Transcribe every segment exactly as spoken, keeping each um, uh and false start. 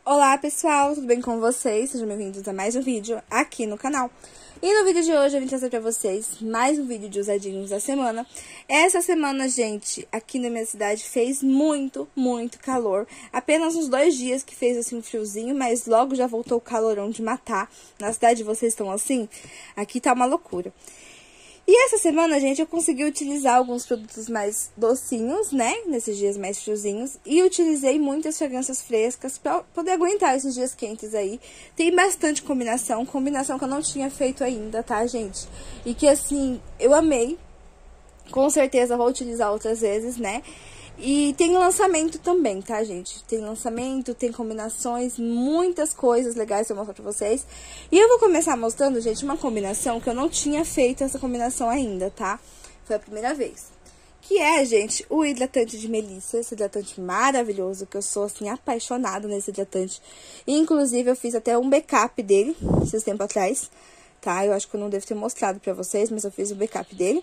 Olá pessoal, tudo bem com vocês? Sejam bem-vindos a mais um vídeo aqui no canal. E no vídeo de hoje eu vim trazer pra vocês mais um vídeo de usadinhos da semana. Essa semana, gente, aqui na minha cidade fez muito, muito calor. Apenas uns dois dias que fez assim um friozinho, mas logo já voltou o calorão de matar. Na cidade vocês estão assim? Aqui tá uma loucura. E essa semana, gente, eu consegui utilizar alguns produtos mais docinhos, né? Nesses dias mais friozinhos. E utilizei muitas fragrâncias frescas pra poder aguentar esses dias quentes aí. Tem bastante combinação, combinação que eu não tinha feito ainda, tá, gente? E que, assim, eu amei. Com certeza vou utilizar outras vezes, né? E tem lançamento também, tá, gente? Tem lançamento, tem combinações, muitas coisas legais pra mostrar pra vocês. E eu vou começar mostrando, gente, uma combinação que eu não tinha feito essa combinação ainda, tá? Foi a primeira vez. Que é, gente, o hidratante de melissa, esse hidratante maravilhoso, que eu sou, assim, apaixonada nesse hidratante. E, inclusive, eu fiz até um backup dele, esses tempos atrás, tá? Eu acho que eu não devo ter mostrado pra vocês, mas eu fiz o backup dele.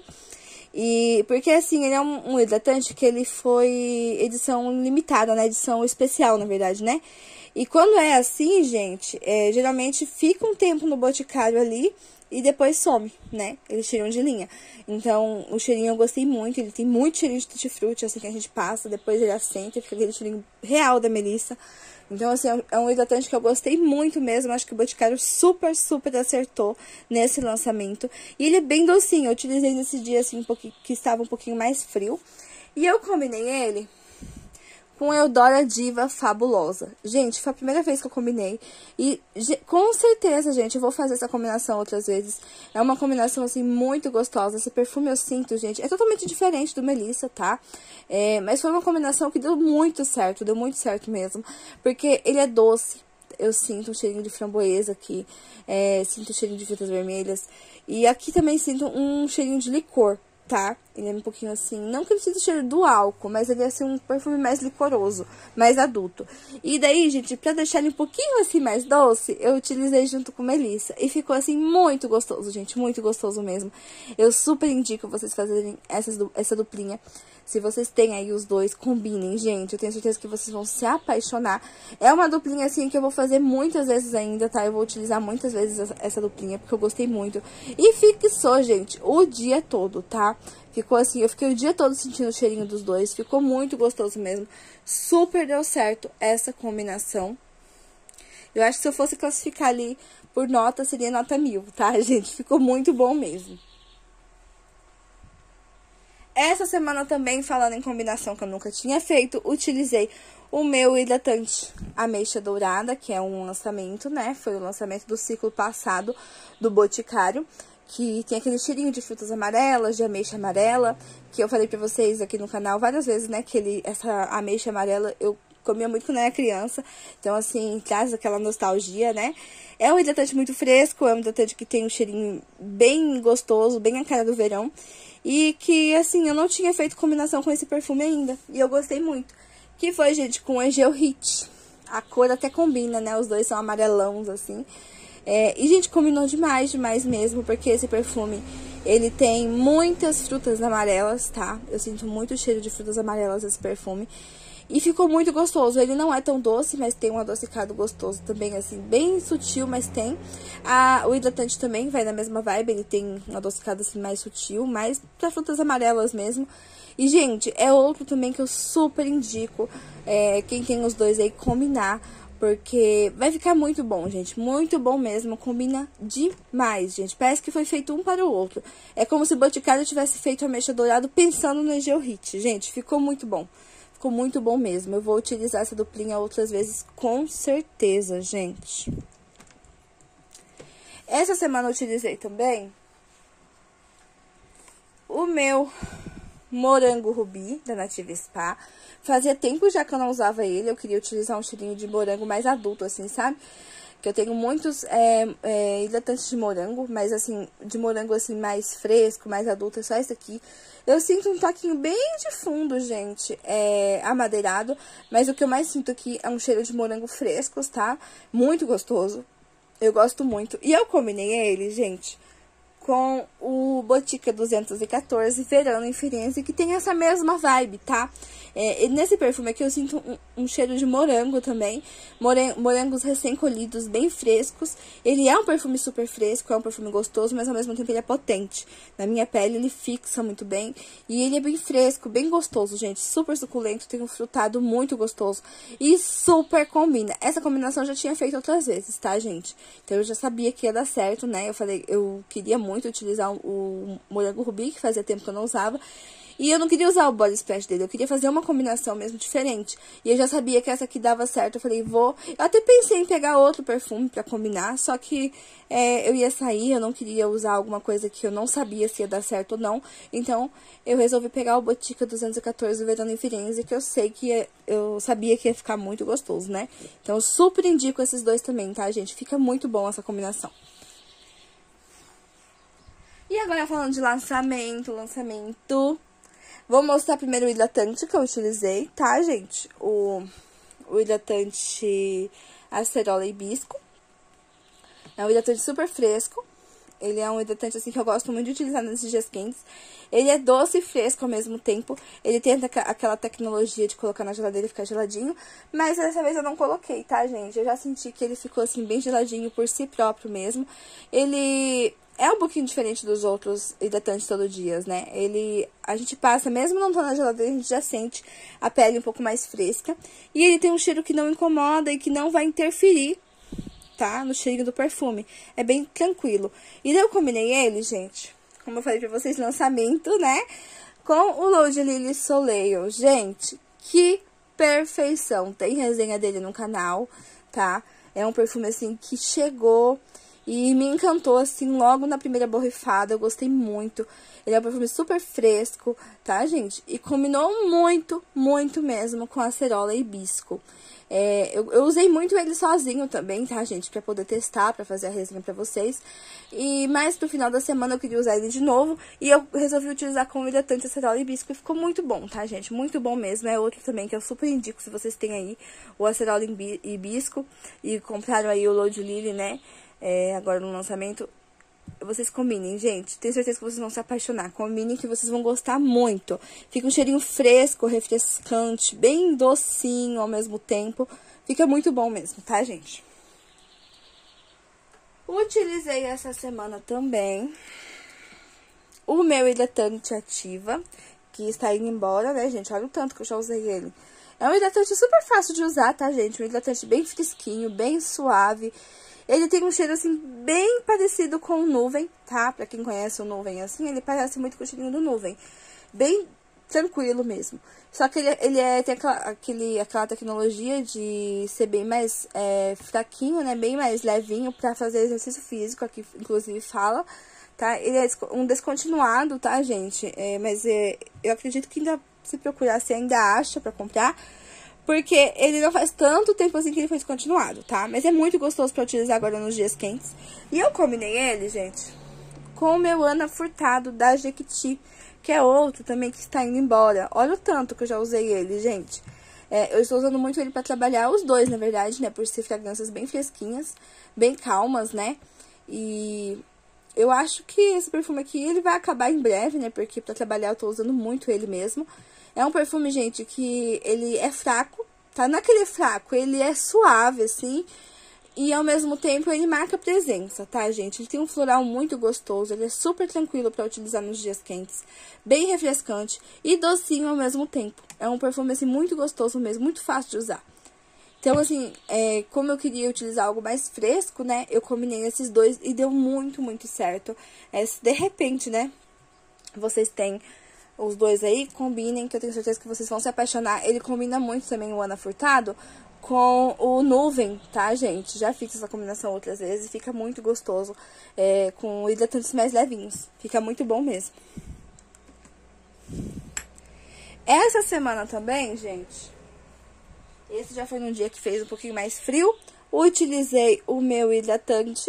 E porque assim, ele é um, um hidratante que ele foi edição limitada, né? Edição especial, na verdade, né? E quando é assim, gente, é, geralmente fica um tempo no boticário ali e depois some, né? Ele cheirinho de linha. Então, o cheirinho eu gostei muito, ele tem muito cheirinho de tutti-frutti, assim, que a gente passa, depois ele assenta, fica aquele cheirinho real da melissa. Então, assim, é um hidratante que eu gostei muito mesmo. Acho que o Boticário super, super acertou nesse lançamento. E ele é bem docinho. Eu utilizei nesse dia, assim, um pouquinho, que estava um pouquinho mais frio. E eu combinei ele com Eudora Diva Fabulosa. Gente, foi a primeira vez que eu combinei. E com certeza, gente, eu vou fazer essa combinação outras vezes. É uma combinação, assim, muito gostosa. Esse perfume eu sinto, gente, é totalmente diferente do Melissa, tá? É, mas foi uma combinação que deu muito certo, deu muito certo mesmo. Porque ele é doce. Eu sinto um cheirinho de framboesa aqui. É, sinto um cheirinho de frutas vermelhas. E aqui também sinto um cheirinho de licor. Tá? Ele é um pouquinho assim, não que ele sinta o cheiro do álcool, mas ele é assim um perfume mais licoroso, mais adulto. E daí, gente, pra deixar ele um pouquinho assim mais doce, eu utilizei junto com melissa. E ficou assim muito gostoso, gente, muito gostoso mesmo. Eu super indico vocês fazerem essas, essa duplinha. Se vocês têm aí os dois, combinem, gente. Eu tenho certeza que vocês vão se apaixonar. É uma duplinha, assim, que eu vou fazer muitas vezes ainda, tá? Eu vou utilizar muitas vezes essa, essa duplinha, porque eu gostei muito. E fixou, gente, o dia todo, tá? Ficou assim, eu fiquei o dia todo sentindo o cheirinho dos dois. Ficou muito gostoso mesmo. Super deu certo essa combinação. Eu acho que se eu fosse classificar ali por nota, seria nota mil, tá, gente? Ficou muito bom mesmo. Essa semana também, falando em combinação que eu nunca tinha feito, utilizei o meu hidratante Ameixa Dourada, que é um lançamento, né? Foi o lançamento do ciclo passado do Boticário, que tem aquele cheirinho de frutas amarelas, de ameixa amarela, que eu falei pra vocês aqui no canal várias vezes, né? Que ele, essa ameixa amarela eu comia muito quando era criança, então assim, traz aquela nostalgia, né? É um hidratante muito fresco, é um hidratante que tem um cheirinho bem gostoso, bem a cara do verão. E que, assim, eu não tinha feito combinação com esse perfume ainda. E eu gostei muito. Que foi, gente, com o Angel Hit. A cor até combina, né? Os dois são amarelãos, assim. É, e, gente, combinou demais, demais mesmo. Porque esse perfume, ele tem muitas frutas amarelas, tá? Eu sinto muito cheiro de frutas amarelas esse perfume. E ficou muito gostoso. Ele não é tão doce, mas tem um adocicado gostoso também, assim, bem sutil, mas tem. Ah, o hidratante também vai na mesma vibe, ele tem um adocicado, assim, mais sutil, mais pra frutas amarelas mesmo. E, gente, é outro também que eu super indico, é, quem tem os dois aí, combinar. Porque vai ficar muito bom, gente. Muito bom mesmo. Combina demais, gente. Parece que foi feito um para o outro. É como se o Boticário tivesse feito a ameixa dourada pensando no Angel Hit. Gente, ficou muito bom. Ficou muito bom mesmo. Eu vou utilizar essa duplinha outras vezes, com certeza, gente. Essa semana eu utilizei também o meu morango rubi, da Nativa Spa. Fazia tempo já que eu não usava ele. Eu queria utilizar um cheirinho de morango mais adulto, assim, sabe? Que eu tenho muitos é, é, hidratantes de morango, mas assim, de morango assim mais fresco, mais adulto, é só esse aqui. Eu sinto um toquinho bem de fundo, gente, é, amadeirado, mas o que eu mais sinto aqui é um cheiro de morango frescos, tá? Muito gostoso, eu gosto muito. E eu combinei ele, gente, com o Botica duzentos e quatorze Verano em Firenze, que tem essa mesma vibe, tá? É, e nesse perfume aqui eu sinto um, um cheiro de morango também, moren morangos recém-colhidos, bem frescos. Ele é um perfume super fresco, é um perfume gostoso, mas ao mesmo tempo ele é potente. Na minha pele ele fixa muito bem e ele é bem fresco, bem gostoso, gente, super suculento, tem um frutado muito gostoso e super combina. Essa combinação eu já tinha feito outras vezes, tá, gente? Então eu já sabia que ia dar certo, né? Eu falei, eu queria muito utilizar o morango rubi, que fazia tempo que eu não usava. E eu não queria usar o body splash dele, eu queria fazer uma combinação mesmo diferente. E eu já sabia que essa aqui dava certo, eu falei, vou... Eu até pensei em pegar outro perfume pra combinar, só que é, eu ia sair, eu não queria usar alguma coisa que eu não sabia se ia dar certo ou não. Então, eu resolvi pegar o Botica duzentos e quatorze Verano em Firenze, que eu sei que ia, eu sabia que ia ficar muito gostoso, né? Então, eu super indico esses dois também, tá, gente? Fica muito bom essa combinação. E agora, falando de lançamento, lançamento... Vou mostrar primeiro o hidratante que eu utilizei, tá, gente? O, o hidratante Acerola Hibisco. É um hidratante super fresco. Ele é um hidratante, assim, que eu gosto muito de utilizar nesses dias quentes. Ele é doce e fresco ao mesmo tempo. Ele tem aquela tecnologia de colocar na geladeira e ficar geladinho. Mas dessa vez eu não coloquei, tá, gente? Eu já senti que ele ficou, assim, bem geladinho por si próprio mesmo. Ele... é um pouquinho diferente dos outros hidratantes todo dia, né? Ele, a gente passa, mesmo não estando na geladeira, a gente já sente a pele um pouco mais fresca. E ele tem um cheiro que não incomoda e que não vai interferir, tá? No cheirinho do perfume. É bem tranquilo. E daí eu combinei ele, gente, como eu falei pra vocês, lançamento, né? Com o L'Eau de Lily Soleil. Gente, que perfeição. Tem resenha dele no canal, tá? É um perfume, assim, que chegou... e me encantou, assim, logo na primeira borrifada. Eu gostei muito. Ele é um perfume super fresco, tá, gente? E combinou muito, muito mesmo com a Acerola Hibisco. É, eu, eu usei muito ele sozinho também, tá, gente? Pra poder testar, pra fazer a resenha pra vocês. E mais pro final da semana eu queria usar ele de novo. E eu resolvi utilizar como hidratante Acerola Hibisco. E ficou muito bom, tá, gente? Muito bom mesmo. É outro também que eu super indico se vocês têm aí o Acerola Hibisco. E compraram aí o L'Eau de Lily, né? É, agora no lançamento, vocês combinem, gente. Tenho certeza que vocês vão se apaixonar. Combinem que vocês vão gostar muito. Fica um cheirinho fresco, refrescante, bem docinho ao mesmo tempo. Fica muito bom mesmo, tá, gente? Utilizei essa semana também o meu hidratante Ativa, que está indo embora, né, gente? Olha o tanto que eu já usei ele. É um hidratante super fácil de usar, tá, gente? Um hidratante bem fresquinho, bem suave. Ele tem um cheiro, assim, bem parecido com o Nuvem, tá? Pra quem conhece o Nuvem, assim, ele parece muito com o cheirinho do Nuvem. Bem tranquilo mesmo. Só que ele, ele é, tem aquela, aquele, aquela tecnologia de ser bem mais é, fraquinho, né? Bem mais levinho pra fazer exercício físico, aqui inclusive fala, tá? Ele é um descontinuado, tá, gente? É, mas é, eu acredito que ainda, se procurar, você ainda acha pra comprar. Porque ele não faz tanto tempo assim que ele foi descontinuado, tá? Mas é muito gostoso pra utilizar agora nos dias quentes. E eu combinei ele, gente, com o meu Ana Furtado da Jequiti, que é outro também que está indo embora. Olha o tanto que eu já usei ele, gente. É, eu estou usando muito ele pra trabalhar, os dois, na verdade, né? Por ser fragrâncias bem fresquinhas, bem calmas, né? E eu acho que esse perfume aqui, ele vai acabar em breve, né? Porque pra trabalhar eu tô usando muito ele mesmo. É um perfume, gente, que ele é fraco, tá? Não é que ele é fraco, ele é suave, assim, e ao mesmo tempo ele marca presença, tá, gente? Ele tem um floral muito gostoso, ele é super tranquilo pra utilizar nos dias quentes, bem refrescante e docinho ao mesmo tempo. É um perfume, assim, muito gostoso mesmo, muito fácil de usar. Então, assim, é, como eu queria utilizar algo mais fresco, né, eu combinei esses dois e deu muito, muito certo. É, de repente, né, vocês têm... os dois aí, combinem, que eu tenho certeza que vocês vão se apaixonar. Ele combina muito também, o Ana Furtado, com o Nuvem, tá, gente? Já fiz essa combinação outras vezes, fica muito gostoso, é, com hidratantes mais levinhos. Fica muito bom mesmo. Essa semana também, gente, esse já foi num dia que fez um pouquinho mais frio, utilizei o meu hidratante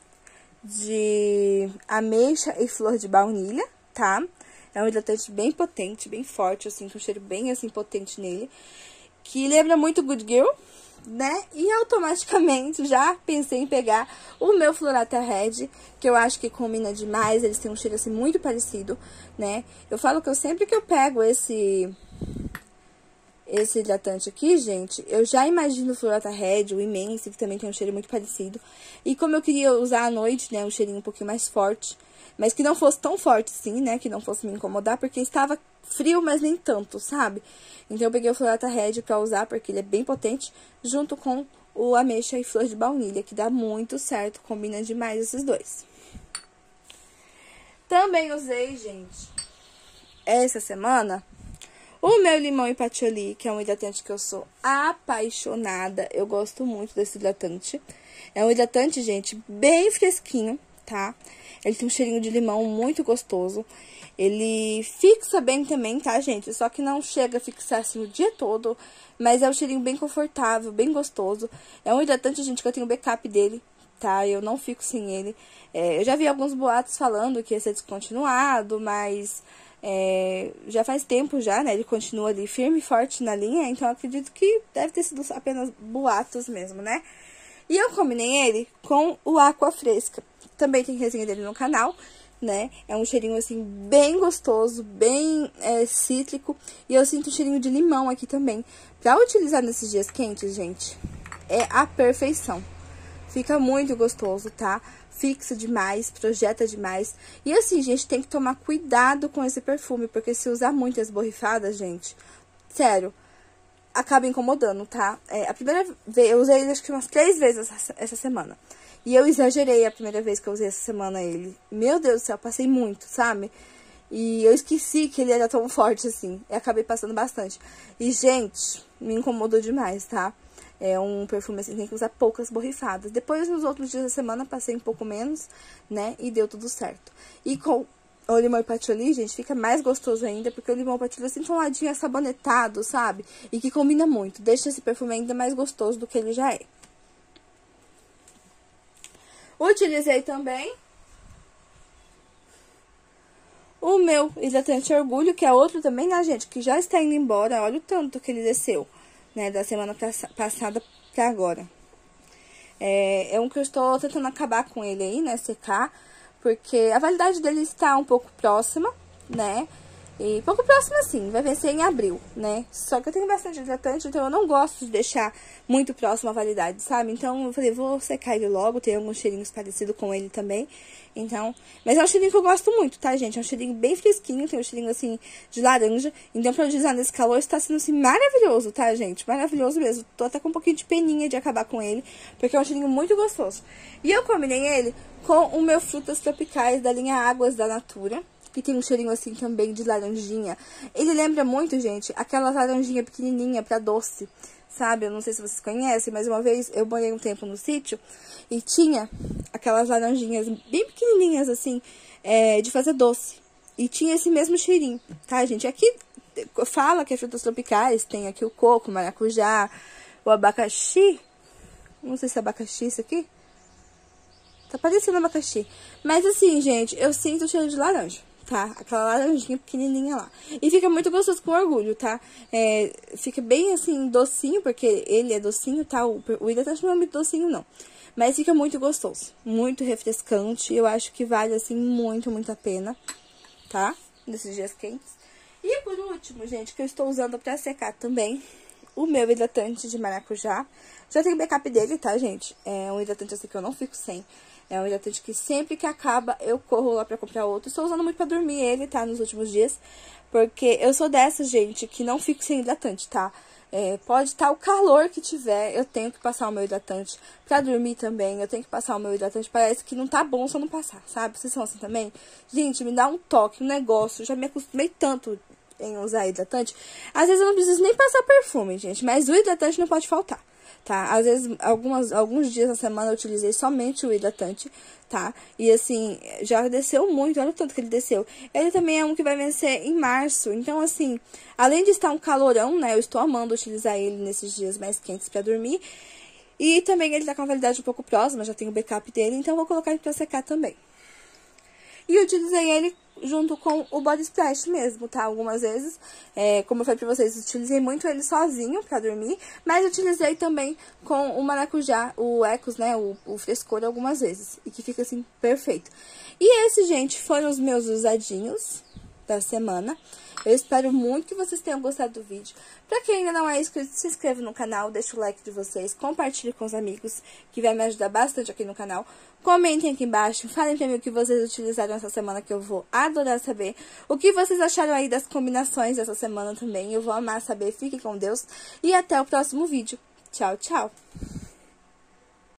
de ameixa e flor de baunilha, tá? É um hidratante bem potente, bem forte, assim, com um cheiro bem, assim, potente nele. Que lembra muito Good Girl, né? E ao automaticamente já pensei em pegar o meu Florata Red, que eu acho que combina demais, eles têm um cheiro assim muito parecido, né? Eu falo que eu sempre que eu pego esse esse hidratante aqui, gente, eu já imagino o Florata Red, o Imense, que também tem um cheiro muito parecido. E como eu queria usar à noite, né, um cheirinho um pouquinho mais forte, mas que não fosse tão forte assim, né, que não fosse me incomodar, porque estava frio, mas nem tanto, sabe? Então eu peguei o Florata Red pra usar, porque ele é bem potente, junto com o ameixa e flor de baunilha, que dá muito certo, combina demais esses dois. Também usei, gente, essa semana, o meu limão e patchouli, que é um hidratante que eu sou apaixonada. Eu gosto muito desse hidratante. É um hidratante, gente, bem fresquinho, tá? Ele tem um cheirinho de limão muito gostoso. Ele fixa bem também, tá, gente? Só que não chega a fixar assim o dia todo. Mas é um cheirinho bem confortável, bem gostoso. É um hidratante, gente, que eu tenho backup dele, tá? Eu não fico sem ele. É, eu já vi alguns boatos falando que ia ser descontinuado, mas... É, já faz tempo já, né? Ele continua ali firme e forte na linha, então eu acredito que deve ter sido apenas boatos mesmo, né? E eu combinei ele com o Aqua Fresca. Também tem resenha dele no canal, né? É um cheirinho, assim, bem gostoso, bem é, cítrico. E eu sinto um cheirinho de limão aqui também. Pra utilizar nesses dias quentes, gente, é a perfeição. Fica muito gostoso, tá? Fixa demais, projeta demais. E assim, gente, tem que tomar cuidado com esse perfume, porque se usar muitas borrifadas, gente, sério, acaba incomodando, tá? É, a primeira vez, eu usei ele acho que umas três vezes essa, essa semana. E eu exagerei a primeira vez que eu usei essa semana ele. Meu Deus do céu, passei muito, sabe? E eu esqueci que ele era tão forte assim. E acabei passando bastante. E, gente, me incomodou demais, tá? É um perfume assim, tem que usar poucas borrifadas. Depois, nos outros dias da semana, passei um pouco menos, né? E deu tudo certo. E com o limão e patchouli, gente, fica mais gostoso ainda, porque o limão e patchouli assim, um ladinho assabonetado, sabe? E que combina muito. Deixa esse perfume ainda mais gostoso do que ele já é. Utilizei também o meu hidratante Orgulho, que é outro também, né, gente? Que já está indo embora. Olha o tanto que ele desceu, né? Da semana passada pra agora. É, é um que eu estou tentando acabar com ele aí, né? Secar. Porque a validade dele está um pouco próxima, né? E pouco próximo assim, vai vencer em abril, né? Só que eu tenho bastante hidratante, então eu não gosto de deixar muito próximo a validade, sabe? Então eu falei, vou secar ele logo, tem alguns cheirinhos parecidos com ele também. Então, mas é um cheirinho que eu gosto muito, tá, gente? É um cheirinho bem fresquinho, tem um cheirinho assim de laranja. Então pra utilizar nesse calor está sendo assim maravilhoso, tá, gente? Maravilhoso mesmo. Tô até com um pouquinho de peninha de acabar com ele, porque é um cheirinho muito gostoso. E eu combinei ele com o meu Frutas Tropicais da linha Águas da Natura, que tem um cheirinho assim também de laranjinha. Ele lembra muito, gente, aquela laranjinha pequenininha pra doce, sabe? Eu não sei se vocês conhecem, mas uma vez eu morei um tempo no sítio e tinha aquelas laranjinhas bem pequenininhas assim, é, de fazer doce. E tinha esse mesmo cheirinho, tá, gente? Aqui fala que é frutas tropicais, tem aqui o coco, o maracujá, o abacaxi. Não sei se é abacaxi isso aqui. Tá parecendo abacaxi. Mas assim, gente, eu sinto o cheiro de laranja, tá? Aquela laranjinha pequenininha lá. E fica muito gostoso com Orgulho, tá? É, fica bem, assim, docinho, porque ele é docinho, tá? O, o hidratante não é muito docinho, não. Mas fica muito gostoso. Muito refrescante. Eu acho que vale, assim, muito, muito a pena, tá? Nesses dias quentes. E por último, gente, que eu estou usando pra secar também, o meu hidratante de maracujá. Já tenho backup dele, tá, gente? É um hidratante assim que eu não fico sem. É um hidratante que sempre que acaba, eu corro lá pra comprar outro. Estou usando muito pra dormir ele, tá? Nos últimos dias. Porque eu sou dessa, gente, que não fico sem hidratante, tá? É, pode estar o calor que tiver, eu tenho que passar o meu hidratante. Pra dormir também, eu tenho que passar o meu hidratante. Parece que não tá bom se eu não passar, sabe? Vocês são assim também? Gente, me dá um toque, um negócio. Eu já me acostumei tanto em usar hidratante. Às vezes eu não preciso nem passar perfume, gente. Mas o hidratante não pode faltar, tá? Às vezes, algumas, alguns dias na semana eu utilizei somente o hidratante, tá? E assim, já desceu muito, olha o tanto que ele desceu. Ele também é um que vai vencer em março. Então, assim, além de estar um calorão, né? Eu estou amando utilizar ele nesses dias mais quentes pra dormir. E também ele tá com uma validade um pouco próxima, já tenho o backup dele, então eu vou colocar ele pra secar também. E eu utilizei ele junto com o body splash mesmo, tá? Algumas vezes, é, como eu falei pra vocês, utilizei muito ele sozinho pra dormir, mas utilizei também com o maracujá, o Ecos, né, o, o frescor algumas vezes, e que fica assim, perfeito. E esses, gente, foram os meus usadinhos da semana. Eu espero muito que vocês tenham gostado do vídeo. Pra quem ainda não é inscrito, se inscreva no canal, deixa o like de vocês, compartilhe com os amigos, que vai me ajudar bastante aqui no canal. Comentem aqui embaixo, falem pra mim o que vocês utilizaram essa semana, que eu vou adorar saber. O que vocês acharam aí das combinações dessa semana também, eu vou amar saber. Fiquem com Deus e até o próximo vídeo. Tchau, tchau!